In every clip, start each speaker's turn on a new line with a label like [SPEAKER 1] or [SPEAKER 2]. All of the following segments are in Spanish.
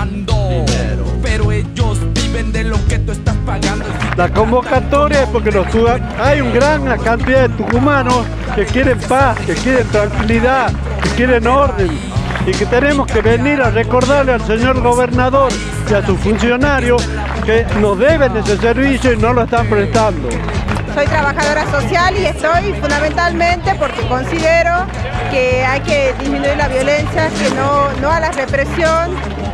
[SPEAKER 1] ganando, pero ellos viven de lo que tú estás pagando.
[SPEAKER 2] La convocatoria es porque hay una gran cantidad de tucumanos que quieren paz, que quieren tranquilidad, que quieren orden, y que tenemos que venir a recordarle al señor gobernador y a sus funcionarios que nos deben ese servicio y no lo están prestando.
[SPEAKER 3] Soy trabajadora social y estoy fundamentalmente porque considero que hay que disminuir la violencia, que no a la represión,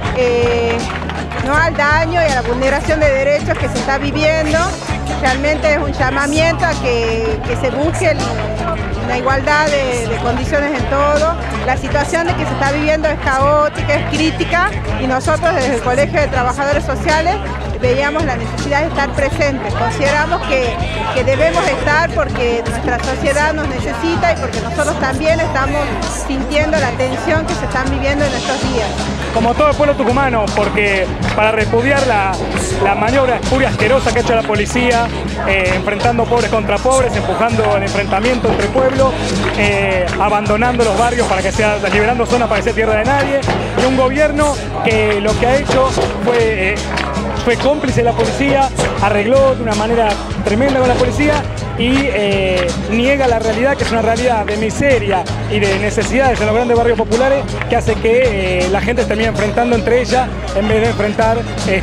[SPEAKER 3] no al daño y a la vulneración de derechos que se está viviendo. Realmente es un llamamiento a que se busque una igualdad de condiciones en todo. La situación de que se está viviendo es caótica, es crítica, y nosotros desde el Colegio de Trabajadores Sociales veíamos la necesidad de estar presentes. Consideramos que debemos estar porque nuestra sociedad nos necesita y porque nosotros también estamos sintiendo la tensión que se están viviendo en estos días.
[SPEAKER 4] Como todo el pueblo tucumano, porque para repudiar la maniobra espuria asquerosa que ha hecho la policía, enfrentando pobres contra pobres, empujando el enfrentamiento entre pueblos, abandonando los barrios para que sea, liberando zonas para que sea tierra de nadie, y un gobierno que lo que ha hecho fue cómplice de la policía, arregló de una manera tremenda con la policía y niega la realidad, que es una realidad de miseria y de necesidades en los grandes barrios populares, que hace que la gente se termine enfrentando entre ellas en vez de enfrentar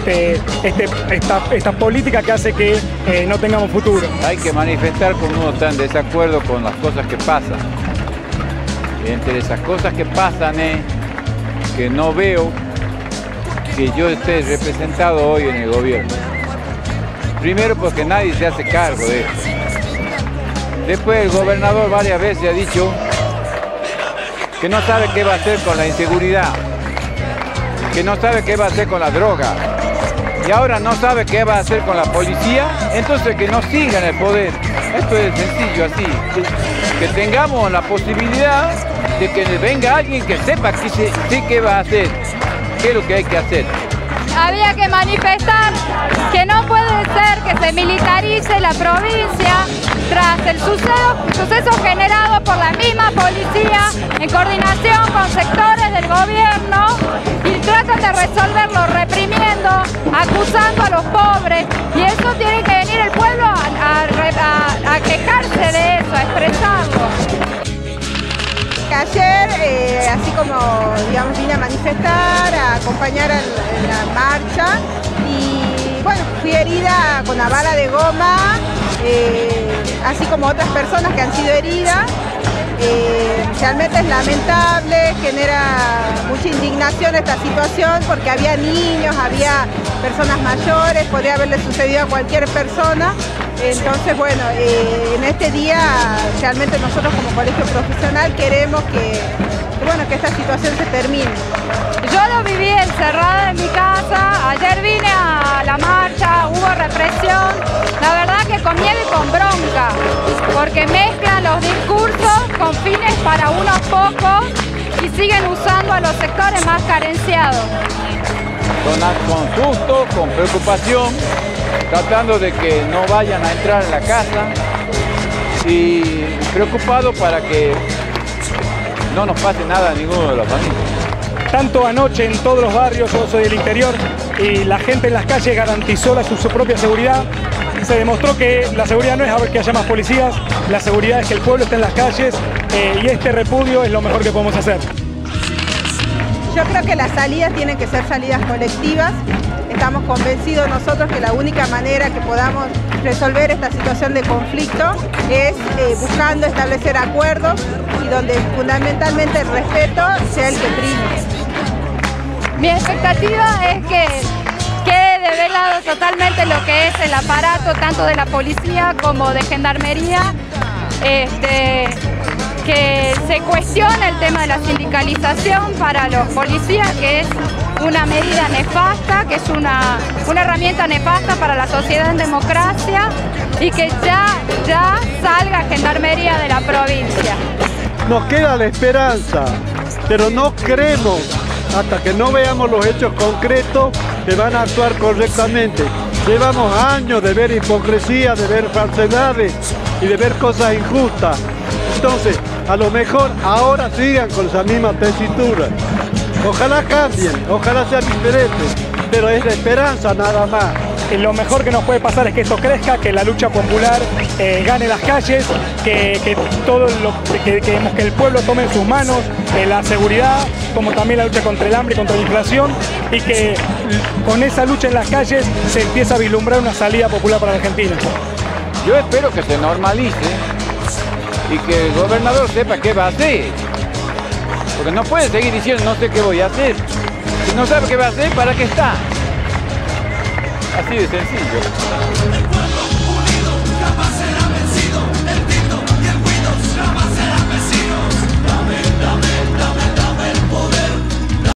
[SPEAKER 4] esta política que hace que no tengamos futuro.
[SPEAKER 5] Hay que manifestar cuando uno está en desacuerdo con las cosas que pasan. Y entre esas cosas que pasan es que no veo que yo esté representado hoy en el gobierno. Primero porque nadie se hace cargo de eso. Después el gobernador varias veces ha dicho que no sabe qué va a hacer con la inseguridad, que no sabe qué va a hacer con la droga, y ahora no sabe qué va a hacer con la policía, entonces que no siga en el poder. Esto es sencillo así, que tengamos la posibilidad de que venga alguien que sepa qué va a hacer, qué es lo que hay que hacer.
[SPEAKER 6] Había que manifestar que no puede ser que se militarice la provincia tras el suceso generado por la misma policía en coordinación con sectores del gobierno, y tratan de resolverlo reprimiendo, acusando a los pobres, y eso tiene que venir el pueblo a quejarse de eso, a expresarlo.
[SPEAKER 3] Ayer, así como vine a manifestar, a acompañar en la marcha, y bueno, fui herida con una bala de goma, así como otras personas que han sido heridas. Realmente es lamentable, genera mucha indignación esta situación porque había niños, había personas mayores, podría haberle sucedido a cualquier persona. Entonces, bueno, en este día realmente nosotros como colegio profesional queremos que esta situación se termine.
[SPEAKER 6] Yo lo viví encerrada en mi casa, ayer vine a la marcha, hubo represión, la verdad que con miedo y con bronca, porque mezclan los discursos con fines para unos pocos y siguen usando a los sectores más carenciados.
[SPEAKER 5] Con susto, con preocupación, tratando de que no vayan a entrar en la casa y preocupado para que no nos pase nada a ninguno de los familias.
[SPEAKER 4] Tanto anoche en todos los barrios, yo soy del interior, y la gente en las calles garantizó su propia seguridad. Se demostró que la seguridad no es que haya más policías, la seguridad es que el pueblo esté en las calles, y este repudio es lo mejor que podemos hacer.
[SPEAKER 3] Yo creo que las salidas tienen que ser salidas colectivas. Estamos convencidos nosotros que la única manera que podamos resolver esta situación de conflicto es buscando establecer acuerdos y donde fundamentalmente el respeto sea el que prime.
[SPEAKER 6] Mi expectativa es que quede develado totalmente lo que es el aparato tanto de la policía como de gendarmería, que se cuestione el tema de la sindicalización para los policías, que es una medida nefasta, que es una herramienta nefasta para la sociedad en democracia, y que ya salga Gendarmería de la provincia.
[SPEAKER 2] Nos queda la esperanza, pero no creemos hasta que no veamos los hechos concretos que van a actuar correctamente. Llevamos años de ver hipocresía, de ver falsedades y de ver cosas injustas. Entonces, a lo mejor ahora sigan con esa misma tesitura. Ojalá cambien, ojalá sean diferentes, pero es de esperanza nada más.
[SPEAKER 4] Lo mejor que nos puede pasar es que esto crezca, que la lucha popular gane las calles, que todo que el pueblo tome en sus manos la seguridad, como también la lucha contra el hambre y contra la inflación, y que con esa lucha en las calles se empieza a vislumbrar una salida popular para la Argentina.
[SPEAKER 5] Yo espero que se normalice y que el gobernador sepa qué va a hacer. Porque no puede seguir diciendo no sé qué voy a hacer. Si no sabe qué va a hacer, ¿para qué está? Así de sencillo.